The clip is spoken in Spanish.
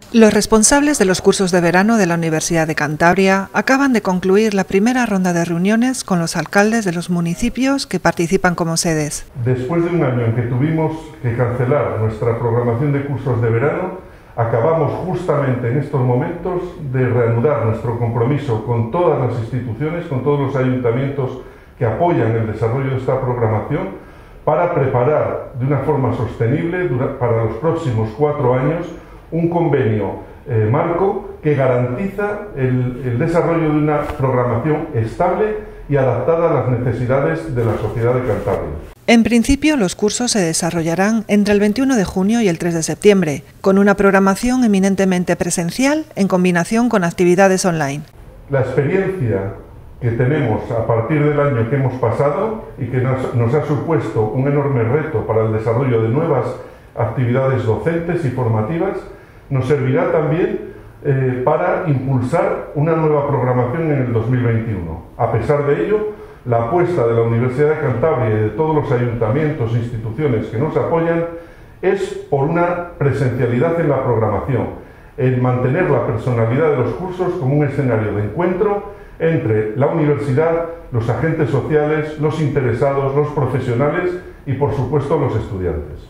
Los responsables de los cursos de verano de la Universidad de Cantabria acaban de concluir la primera ronda de reuniones con los alcaldes de los municipios que participan como sedes. Después de un año en que tuvimos que cancelar nuestra programación de cursos de verano, acabamos justamente en estos momentos de reanudar nuestro compromiso con todas las instituciones, con todos los ayuntamientos que apoyan el desarrollo de esta programación, para preparar de una forma sostenible para los próximos 4 años un convenio marco que garantiza el desarrollo de una programación estable y adaptada a las necesidades de la sociedad de Cantabria. En principio, los cursos se desarrollarán entre el 21 de junio y el 3 de septiembre, con una programación eminentemente presencial en combinación con actividades online. La experiencia que tenemos a partir del año que hemos pasado y que nos ha supuesto un enorme reto para el desarrollo de nuevas actividades docentes y formativas, nos servirá también para impulsar una nueva programación en el 2021. A pesar de ello, la apuesta de la Universidad de Cantabria y de todos los ayuntamientos e instituciones que nos apoyan es por una presencialidad en la programación, en mantener la personalidad de los cursos como un escenario de encuentro entre la universidad, los agentes sociales, los interesados, los profesionales y, por supuesto, los estudiantes.